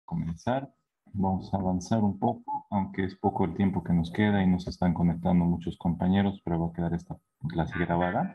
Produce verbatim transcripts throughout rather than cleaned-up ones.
comenzar. Vamos a avanzar un poco, aunque es poco el tiempo que nos queda y nos están conectando muchos compañeros, pero va a quedar esta clase grabada.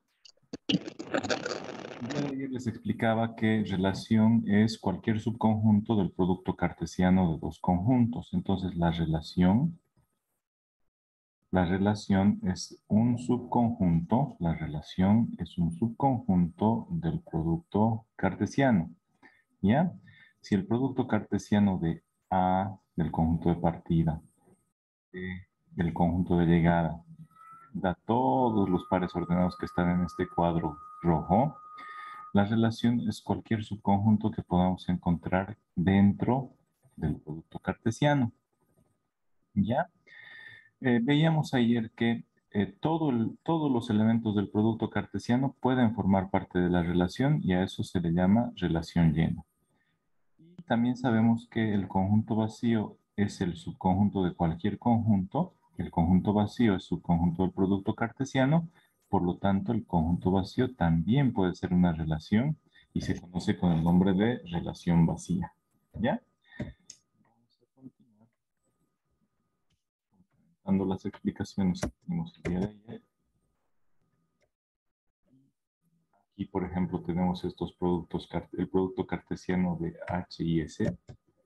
El día de ayer les explicaba que relación es cualquier subconjunto del producto cartesiano de dos conjuntos. Entonces la relación, la relación es un subconjunto, la relación es un subconjunto del producto cartesiano. ¿Ya? Si el producto cartesiano de A, del conjunto de partida, B, del conjunto de llegada, da todos los pares ordenados que están en este cuadro rojo, la relación es cualquier subconjunto que podamos encontrar dentro del producto cartesiano. ¿Ya? Eh, veíamos ayer que eh, todo el, todos los elementos del producto cartesiano pueden formar parte de la relación y a eso se le llama relación llena. Y también sabemos que el conjunto vacío es el subconjunto de cualquier conjunto. El conjunto vacío es subconjunto del producto cartesiano. Por lo tanto, el conjunto vacío también puede ser una relación y se conoce con el nombre de relación vacía. ¿Ya? Vamos a continuar dando las explicaciones que tenemos el día de ayer. Aquí, por ejemplo, tenemos estos productos, el producto cartesiano de H y S.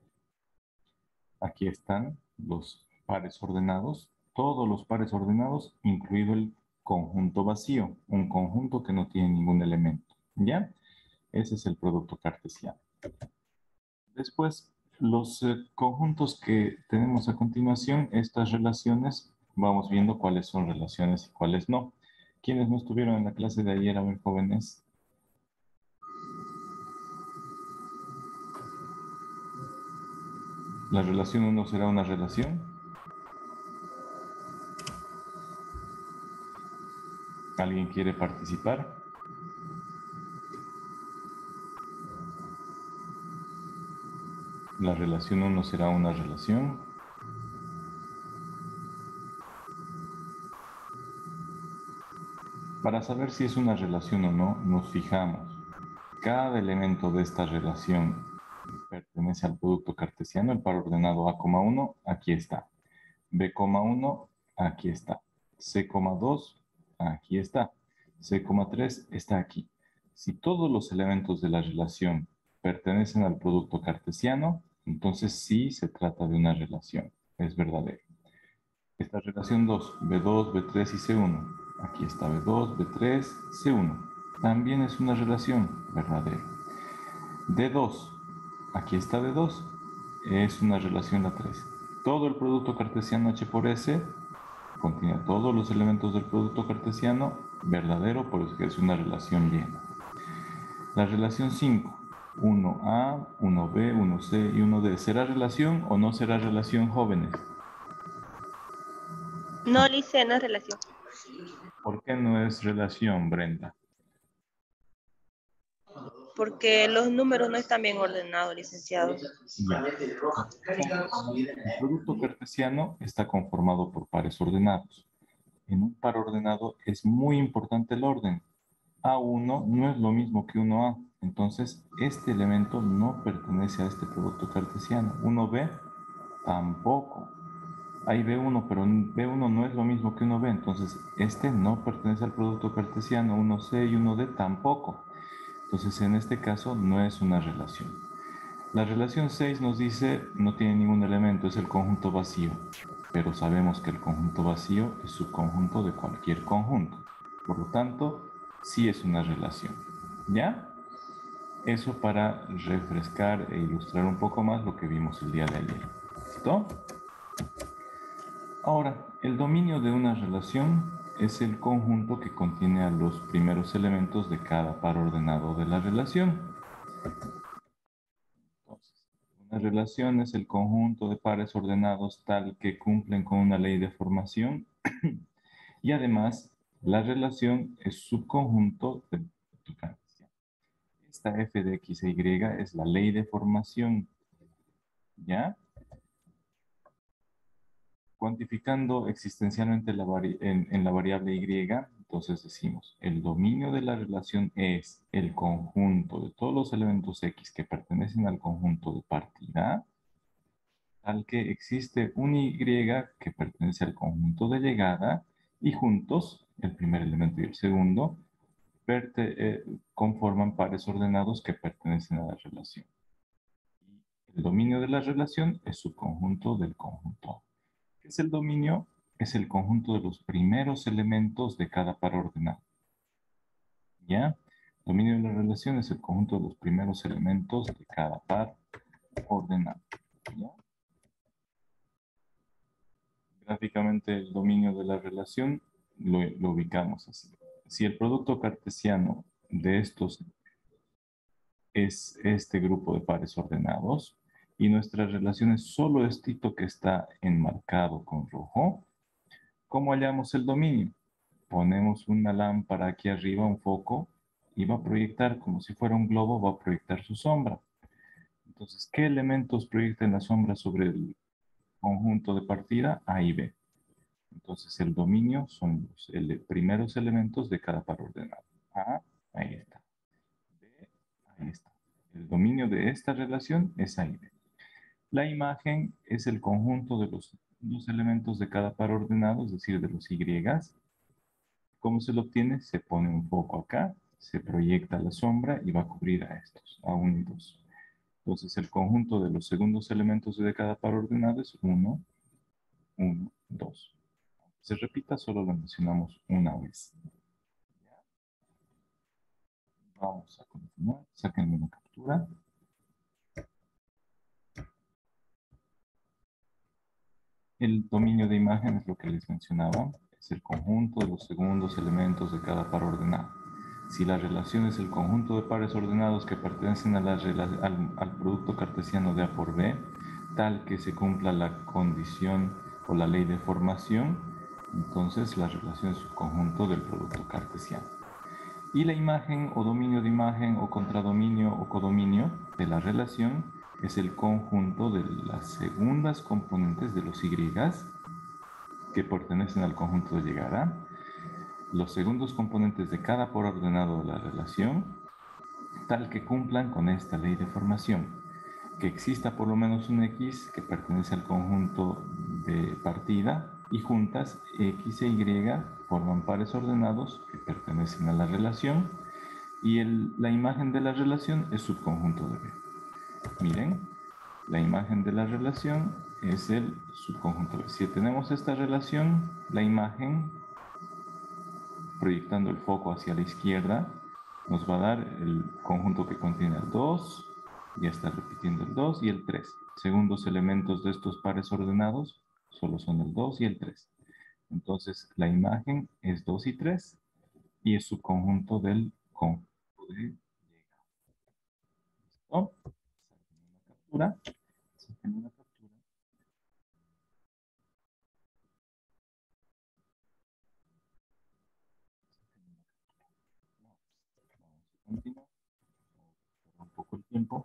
Aquí están los pares ordenados, todos los pares ordenados, incluido el conjunto vacío, un conjunto que no tiene ningún elemento. ¿Ya? Ese es el producto cartesiano. Después, los eh, conjuntos que tenemos a continuación, estas relaciones, vamos viendo cuáles son relaciones y cuáles no. ¿Quiénes no estuvieron en la clase de ayer? A ver, jóvenes. ¿La relación uno será una relación? ¿Alguien quiere participar? ¿La relación uno será una relación? Para saber si es una relación o no, nos fijamos. Cada elemento de esta relación pertenece al producto cartesiano, el par ordenado A, uno, aquí está. B, uno, aquí está. C, dos, aquí está. C, tres está aquí. Si todos los elementos de la relación pertenecen al producto cartesiano, entonces sí se trata de una relación. Es verdadero. Esta relación dos, B dos, B tres y C uno. Aquí está B dos, B tres, C uno. También es una relación verdadera. D dos, aquí está D dos, es una relación la tres. Todo el producto cartesiano H por S contiene todos los elementos del producto cartesiano verdadero, por eso que es una relación llena. La relación cinco, uno A, uno B, uno C y uno D. ¿Será relación o no será relación, jóvenes? No, Lice, no es relación. ¿Por qué no es relación, Brenda? Porque los números no están bien ordenados, licenciado. Ya. El producto cartesiano está conformado por pares ordenados. En un par ordenado es muy importante el orden. A uno no es lo mismo que uno A. Entonces, este elemento no pertenece a este producto cartesiano. uno B tampoco. Hay B uno, pero B uno no es lo mismo que uno B. Entonces, este no pertenece al producto cartesiano. uno C y uno D tampoco. Entonces, en este caso, no es una relación. La relación seis nos dice, no tiene ningún elemento, es el conjunto vacío. Pero sabemos que el conjunto vacío es subconjunto de cualquier conjunto. Por lo tanto, sí es una relación. ¿Ya? Eso para refrescar e ilustrar un poco más lo que vimos el día de ayer. ¿Listo? Ahora, el dominio de una relación es el conjunto que contiene a los primeros elementos de cada par ordenado de la relación. Entonces, una relación es el conjunto de pares ordenados tal que cumplen con una ley de formación y además la relación es subconjunto de tu cartesiano. Esta f de x e y es la ley de formación. ¿Ya? Cuantificando existencialmente la en, en la variable y, Entonces decimos, el dominio de la relación es el conjunto de todos los elementos X que pertenecen al conjunto de partida, tal que existe un Y que pertenece al conjunto de llegada, y juntos, el primer elemento y el segundo, perte- eh, conforman pares ordenados que pertenecen a la relación. El dominio de la relación es subconjunto del conjunto. ¿Qué es el dominio? Es el conjunto de los primeros elementos de cada par ordenado. ¿Ya? Dominio de la relación es el conjunto de los primeros elementos de cada par ordenado. ¿Ya? Gráficamente el dominio de la relación lo, lo ubicamos así. Si el producto cartesiano de estos es este grupo de pares ordenados y nuestra relación es solo esto que está enmarcado con rojo, ¿cómo hallamos el dominio? Ponemos una lámpara aquí arriba, un foco, y va a proyectar como si fuera un globo, va a proyectar su sombra. Entonces, ¿qué elementos proyectan la sombra sobre el conjunto de partida? A y B. Entonces, el dominio son los ele- primeros elementos de cada par ordenado. A, ahí está. B, ahí está. El dominio de esta relación es A y B. La imagen es el conjunto de los, los elementos de cada par ordenado, es decir, de los Y. ¿Cómo se lo obtiene? Se pone un foco acá, se proyecta la sombra y va a cubrir a estos, a uno y dos. Entonces, el conjunto de los segundos elementos de cada par ordenado es uno, uno, dos. Se repita, solo lo mencionamos una vez. Vamos a continuar. Sáquenme una captura. El dominio de imagen es lo que les mencionaba. Es el conjunto de los segundos elementos de cada par ordenado. Si la relación es el conjunto de pares ordenados que pertenecen a la al, al producto cartesiano de A por B, tal que se cumpla la condición o la ley de formación, entonces la relación es su conjunto del producto cartesiano. Y la imagen o dominio de imagen o contradominio o codominio de la relación es el conjunto de las segundas componentes de los Y que pertenecen al conjunto de llegada, los segundos componentes de cada par ordenado de la relación, tal que cumplan con esta ley de formación, que exista por lo menos un X que pertenece al conjunto de partida y juntas X e Y forman pares ordenados que pertenecen a la relación y el, la imagen de la relación es subconjunto de B. Miren, la imagen de la relación es el subconjunto de B. Si tenemos esta relación, la imagen proyectando el foco hacia la izquierda nos va a dar el conjunto que contiene el dos, ya está repitiendo el dos y el tres. Segundos elementos de estos pares ordenados solo son el dos y el tres. Entonces la imagen es dos y tres y es subconjunto del conjunto de ¿listo? Una captura. Saquen una captura. Vamos a continuar. Un poco el tiempo.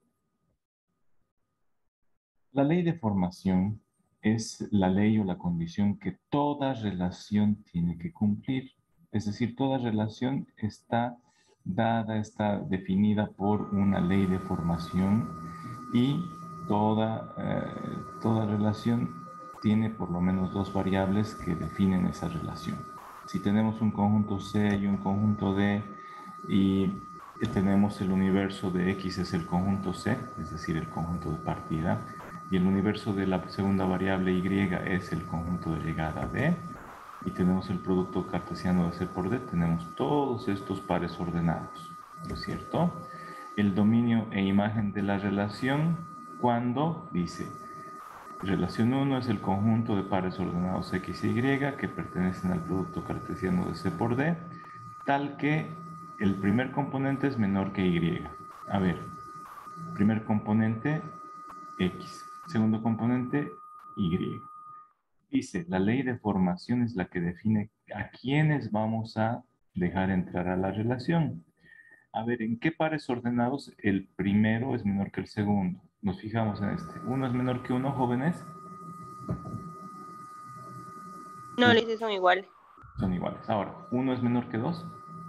La ley de formación es la ley o la condición que toda relación tiene que cumplir. Es decir, toda relación está dada, está definida por una ley de formación y toda, eh, toda relación tiene por lo menos dos variables que definen esa relación. Si tenemos un conjunto C y un conjunto D y tenemos el universo de X es el conjunto C, es decir, el conjunto de partida, y el universo de la segunda variable Y es el conjunto de llegada D, y tenemos el producto cartesiano de C por D, tenemos todos estos pares ordenados, ¿no es cierto? El dominio e imagen de la relación cuando dice relación uno es el conjunto de pares ordenados X y Y que pertenecen al producto cartesiano de C por D, tal que el primer componente es menor que Y. A ver, primer componente X, segundo componente Y. Dice, la ley de formación es la que define a quiénes vamos a dejar entrar a la relación. A ver, ¿en qué pares ordenados el primero es menor que el segundo? Nos fijamos en este. ¿Uno es menor que uno, jóvenes? No, le dice son iguales. Son iguales. Ahora, ¿uno es menor que dos?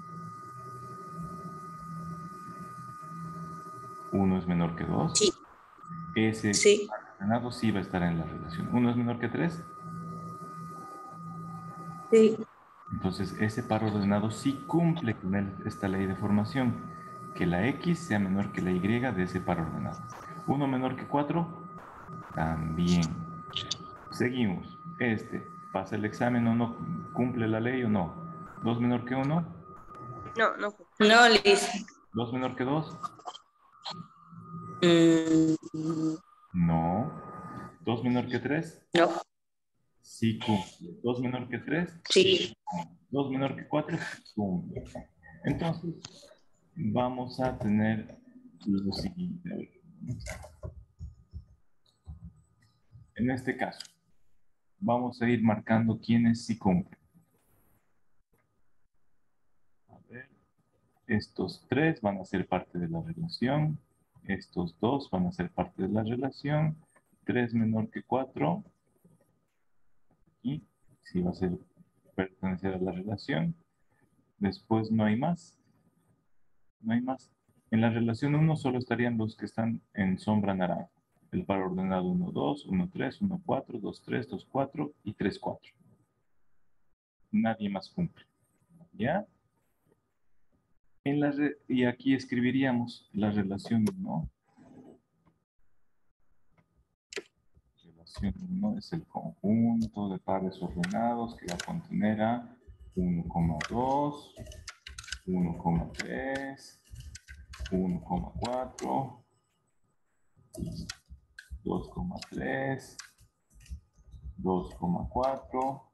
¿uno es menor que dos? Sí. Ese Sí. ordenado sí va a estar en la relación. ¿uno es menor que tres? Sí. Entonces, ese par ordenado sí cumple con el- esta ley de formación, que la X sea menor que la Y de ese par ordenado. ¿uno menor que cuatro? También. Seguimos. Este, ¿pasa el examen o no? ¿Cumple la ley o no? ¿dos menor que uno? No, no. No, Liz. ¿dos menor que dos? Mm, No. ¿dos menor que tres? no. Sí cumple. ¿dos menor que tres? Sí. ¿dos menor que cuatro? Cumple. Entonces, vamos a tener lo siguiente. A ver. En este caso, vamos a ir marcando quiénes sí cumplen. A ver, estos tres van a ser parte de la relación. Estos dos van a ser parte de la relación. tres menor que cuatro. Y sí va a ser pertenecer a la relación. Después no hay más. No hay más. En la relación uno solo estarían los que están en sombra naranja. El par ordenado uno, dos, uno, tres, uno, cuatro, dos, tres, dos, cuatro y tres, cuatro. Nadie más cumple. ¿Ya? En la re- y aquí escribiríamos la relación uno. Relación uno es el conjunto de pares ordenados que va a contener a uno coma dos, uno coma tres, uno coma cuatro, dos coma tres, dos coma cuatro,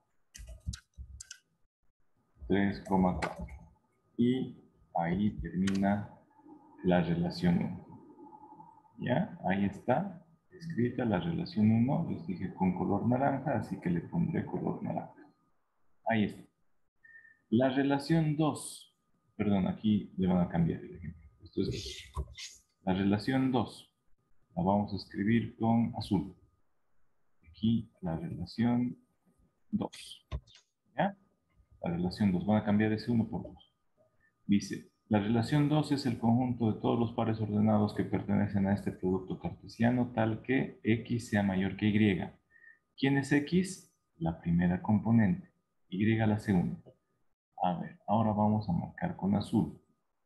tres coma cuatro. Y ahí termina la relación uno. ¿Ya? Ahí está escrita la relación uno. Les dije con color naranja, así que le pondré color naranja. Ahí está. La relación dos. Perdón, aquí le van a cambiar el ejemplo. Esto es la relación dos. La vamos a escribir con azul. Aquí la relación dos. ¿Ya? La relación dos. Van a cambiar ese uno por dos. Dice, la relación dos es el conjunto de todos los pares ordenados que pertenecen a este producto cartesiano tal que X sea mayor que Y. ¿Quién es X? La primera componente. Y la segunda. A ver, ahora vamos a marcar con azul.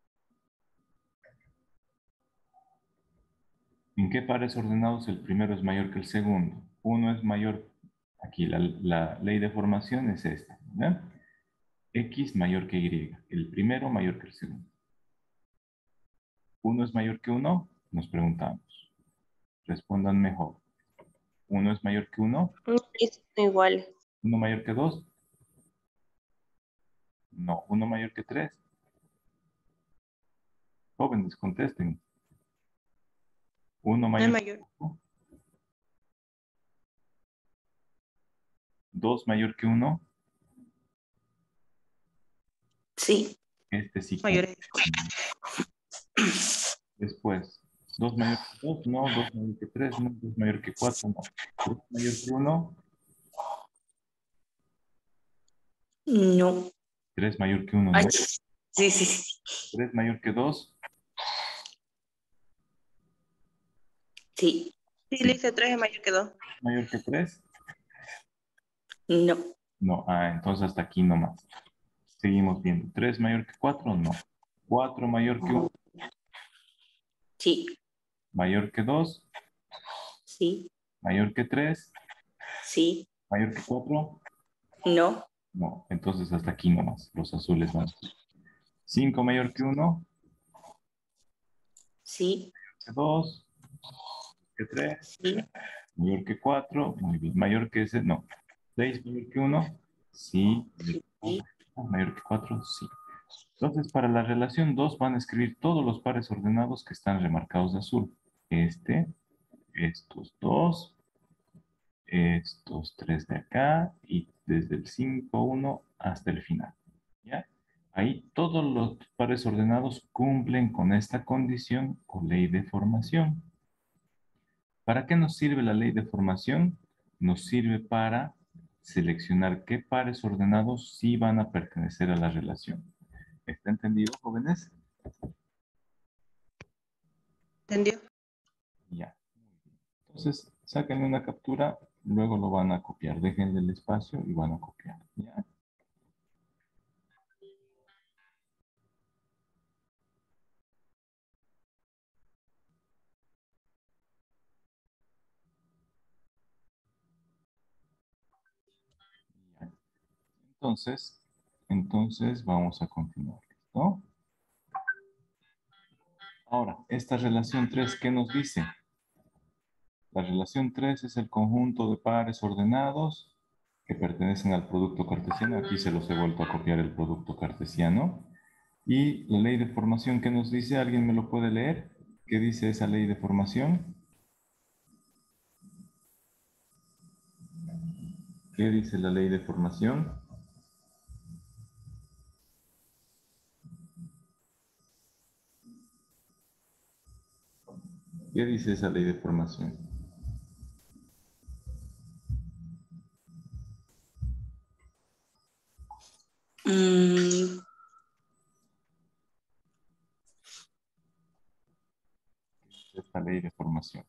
¿En qué pares ordenados el primero es mayor que el segundo? Uno es mayor, aquí la, la ley de formación es esta, ¿verdad? X mayor que Y. El primero mayor que el segundo. ¿Uno es mayor que uno? Nos preguntamos. Respondan mejor. ¿Uno es mayor que uno? Son iguales. ¿Uno mayor que dos? No. ¿Uno mayor que tres? Jóvenes, contesten. ¿Uno No es mayor que mayor. uno? ¿Dos mayor que uno? Sí. Este sí Mayor. cumple. Después, ¿dos mayor que dos? No. ¿Dos mayor que tres? No. ¿Dos mayor que cuatro? No. ¿Tres mayor que uno? No. ¿Tres mayor que uno? Ay, No. sí, sí, sí. ¿Tres mayor que dos? Sí. Sí, le hice tres es mayor que dos. ¿Mayor que tres? No. No. Ah, entonces hasta aquí nomás. Seguimos viendo. ¿Tres mayor que cuatro? No. ¿Cuatro mayor que uno? Sí. ¿Mayor que dos? Sí. ¿Mayor que tres? Sí. ¿Mayor que cuatro? No. No. Entonces hasta aquí nomás. Los azules van. ¿Cinco mayor que uno? Sí. ¿Que dos? ¿Que tres? Sí. ¿Mayor que cuatro? Muy bien. ¿Mayor que ese? No. ¿Seis mayor que uno? Sí. Sí. ¿Mayor que cuatro? Sí. Entonces, para la relación dos van a escribir todos los pares ordenados que están remarcados de azul. Este, estos dos, estos tres de acá y desde el cinco, uno hasta el final. ¿Ya? Ahí todos los pares ordenados cumplen con esta condición o ley de formación. ¿Para qué nos sirve la ley de formación? Nos sirve para seleccionar qué pares ordenados sí van a pertenecer a la relación. ¿Está entendido, jóvenes? ¿Entendió? Ya. Entonces, sáquenle una captura, luego lo van a copiar. Déjenle el espacio y van a copiar. ¿Ya? Ya. Entonces, entonces vamos a continuar. ¿Listo? Ahora, esta relación tres, ¿qué nos dice? La relación tres es el conjunto de pares ordenados que pertenecen al producto cartesiano. Aquí se los he vuelto a copiar el producto cartesiano. Y la ley de formación, ¿qué nos dice? ¿Alguien me lo puede leer? ¿Qué dice esa ley de formación? ¿Qué dice la ley de formación? ¿Qué dice esa ley de formación? Mm, Esta ley de formación.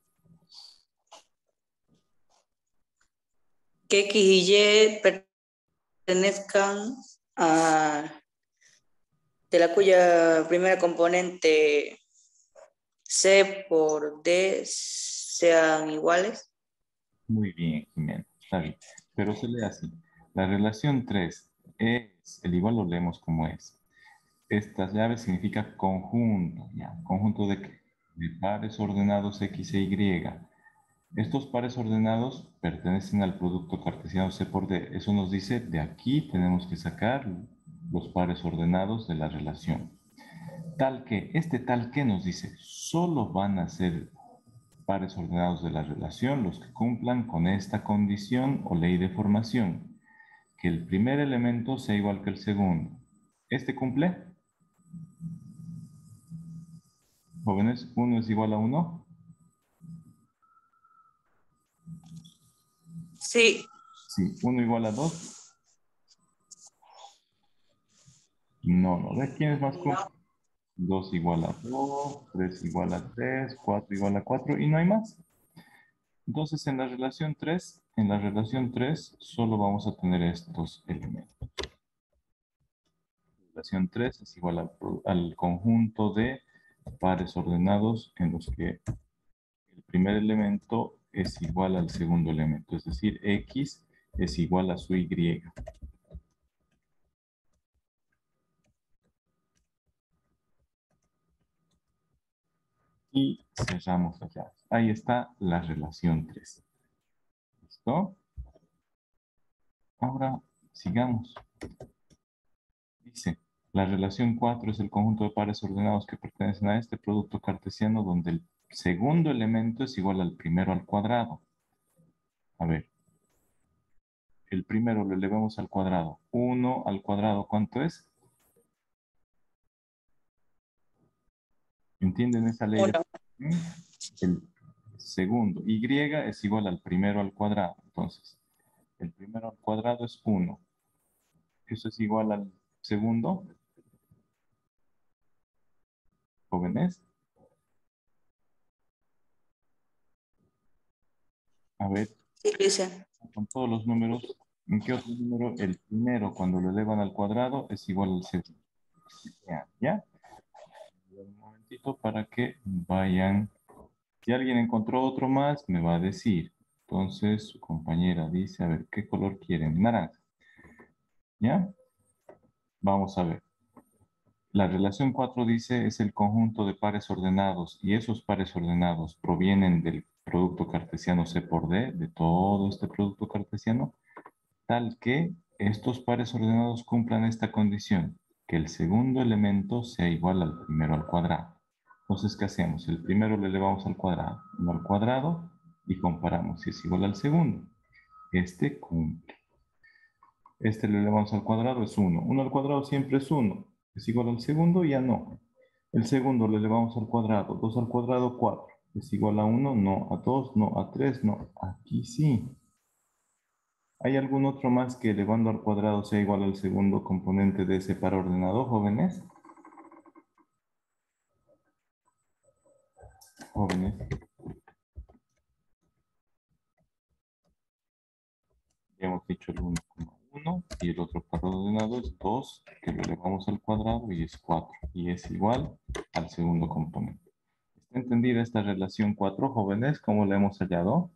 que X y Y pertenezcan a, de la cuya primera componente C por D sean iguales. Muy bien, Jimena. Está bien. Pero se lee así. La relación tres es, el igual lo leemos como es. Estas llaves significa conjunto. ¿Ya? ¿Conjunto de qué? De pares ordenados X e Y. Estos pares ordenados pertenecen al producto cartesiano C por D. Eso nos dice, de aquí tenemos que sacar los pares ordenados de la relación. Tal que, este tal que nos dice, solo van a ser pares ordenados de la relación los que cumplan con esta condición o ley de formación, que el primer elemento sea igual que el segundo. ¿Este cumple? Jóvenes, uno es igual a uno. Sí. Sí, uno igual a dos. No, no. ¿De quién es más cumple? No. dos igual a dos, tres igual a tres, cuatro igual a cuatro y no hay más. Entonces en la relación tres, en la relación tres solo vamos a tener estos elementos. La relación tres es igual al, al conjunto de pares ordenados en los que el primer elemento es igual al segundo elemento, es decir, X es igual a su Y. Y cerramos las llaves. Ahí está la relación tres. ¿Listo? Ahora sigamos. Dice, la relación cuatro es el conjunto de pares ordenados que pertenecen a este producto cartesiano donde el segundo elemento es igual al primero al cuadrado. A ver, el primero lo elevamos al cuadrado. uno al cuadrado, ¿cuánto es? ¿Entienden esa ley de Uno. formación? El segundo, Y es igual al primero al cuadrado. Entonces, el primero al cuadrado es uno. Eso es igual al segundo. Jóvenes. A ver, Sí, Luisa. con todos los números, ¿en qué otro número? El primero, cuando lo elevan al cuadrado, es igual al segundo. ¿Ya? ¿Ya? Un momentito para que vayan. Si alguien encontró otro más, me va a decir. Entonces, su compañera dice, a ver, ¿qué color quieren? Naranja. ¿Ya? Vamos a ver. La relación cuatro dice es el conjunto de pares ordenados y esos pares ordenados provienen del producto cartesiano C por D, de todo este producto cartesiano, tal que estos pares ordenados cumplan esta condición, que el segundo elemento sea igual al primero al cuadrado. Entonces, ¿qué hacemos? El primero lo elevamos al cuadrado, uno al cuadrado, y comparamos si es igual al segundo. Este cumple. Este lo elevamos al cuadrado, es uno. uno al cuadrado siempre es uno. Es igual al segundo, ya no. El segundo lo elevamos al cuadrado, dos al cuadrado, cuatro. ¿Es igual a uno? No. ¿A dos? No. ¿A tres? No. Aquí sí. ¿Hay algún otro más que elevando al cuadrado sea igual al segundo componente de ese par ordenado, jóvenes? Jóvenes. Ya hemos dicho el uno coma uno y el otro par ordenado es dos, que lo elevamos al cuadrado y es cuatro. Y es igual al segundo componente. ¿Está entendida esta relación cuatro, jóvenes? ¿Cómo la hemos hallado?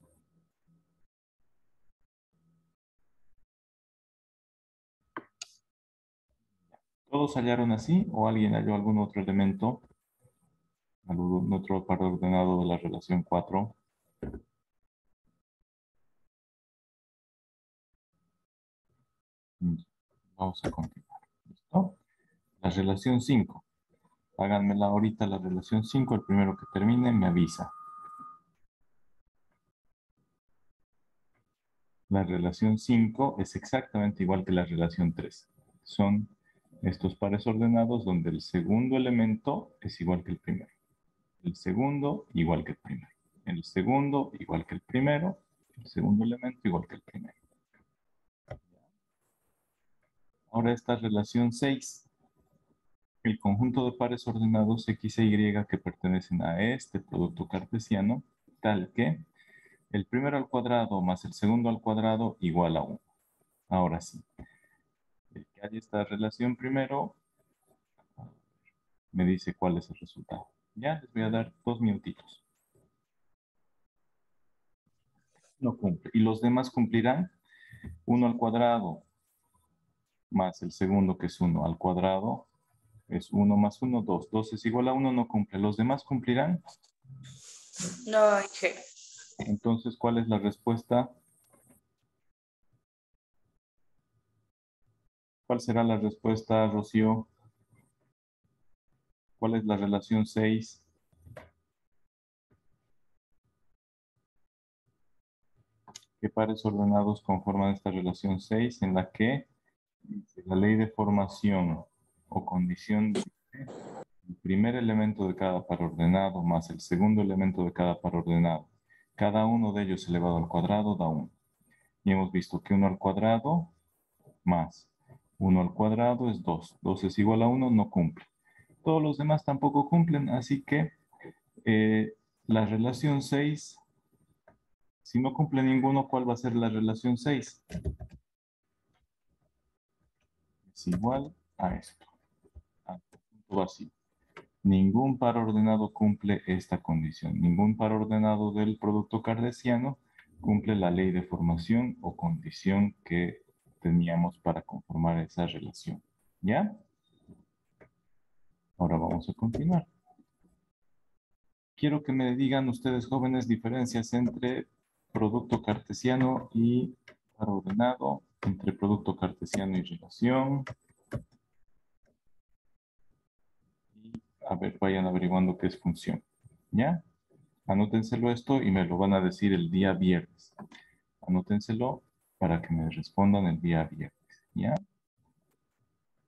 ¿Todos hallaron así o alguien halló algún otro elemento? ¿Algún otro par ordenado de la relación cuatro? Vamos a continuar. ¿Listo? La relación cinco. Háganmela ahorita la relación cinco. El primero que termine me avisa. La relación cinco es exactamente igual que la relación tres. Son estos pares ordenados donde el segundo elemento es igual que el primero. El segundo igual que el primero. El segundo igual que el primero. El segundo elemento igual que el primero. Ahora esta relación seis. El conjunto de pares ordenados X e Y que pertenecen a este producto cartesiano, tal que el primero al cuadrado más el segundo al cuadrado igual a uno. Ahora sí, el que haya esta relación primero me dice cuál es el resultado. Ya les voy a dar dos minutitos. No cumple. ¿Y los demás cumplirán? uno al cuadrado más el segundo que es uno al cuadrado es uno más uno, dos. dos es igual a uno, no cumple. ¿Los demás cumplirán? No, Inge. Entonces, ¿cuál es la respuesta? ¿Cuál será la respuesta, Rocío? ¿Cuál es la relación seis? ¿Qué pares ordenados conforman esta relación seis en la que la ley de formación o condición de el primer elemento de cada par ordenado más el segundo elemento de cada par ordenado, cada uno de ellos elevado al cuadrado da uno? Y hemos visto que uno al cuadrado más uno al cuadrado es dos. dos es igual a uno, no cumple. Todos los demás tampoco cumplen, así que eh, la relación seis, si no cumple ninguno, ¿cuál va a ser la relación seis? Es igual a esto. A punto vacío. Ningún par ordenado cumple esta condición. Ningún par ordenado del producto cartesiano cumple la ley de formación o condición que teníamos para conformar esa relación. ¿Ya? Ahora vamos a continuar. Quiero que me digan ustedes, jóvenes, diferencias entre producto cartesiano y par ordenado, entre producto cartesiano y relación. Y, a ver, vayan averiguando qué es función. ¿Ya? Anótenselo esto y me lo van a decir el día viernes. Anótenselo para que me respondan el día viernes. ¿Ya?